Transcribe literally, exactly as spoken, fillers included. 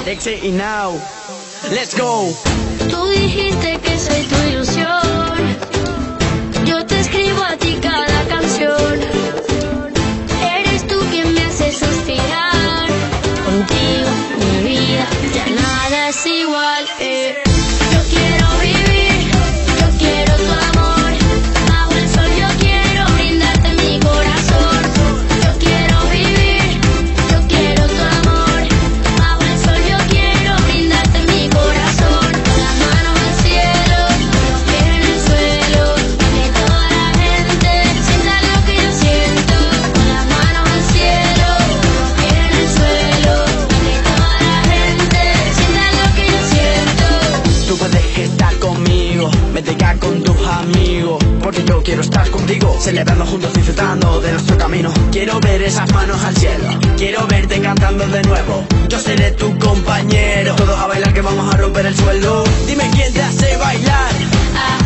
Dexy y Now, let's go. Tú dijiste que soy tu ilusión, yo te escribo a ti cada canción. Eres tú quien me hace suspirar, contigo mi vida ya nada es igual, eh. Yo quiero vivir, yo quiero tu amor, bajo el sol yo quiero brindarte mi corazón. Yo quiero vivir, yo quiero tu amor, bajo el sol yo quiero brindarte mi corazón. Con las manos al cielo, los pies en el suelo, que toda la gente sienta lo que yo siento. Con las manos al cielo, los pies en el suelo, que toda la gente sienta lo que yo siento. Tú puedes estar conmigo, vete acá con tus amigos, porque yo quiero estar contigo, celebrando juntos, disfrutando de nuestro camino. Quiero ver esas manos al cielo, quiero verte cantando de nuevo. Yo seré tu compañero, todos a bailar que vamos a romper el suelo. Dime quién te hace bailar. Ah,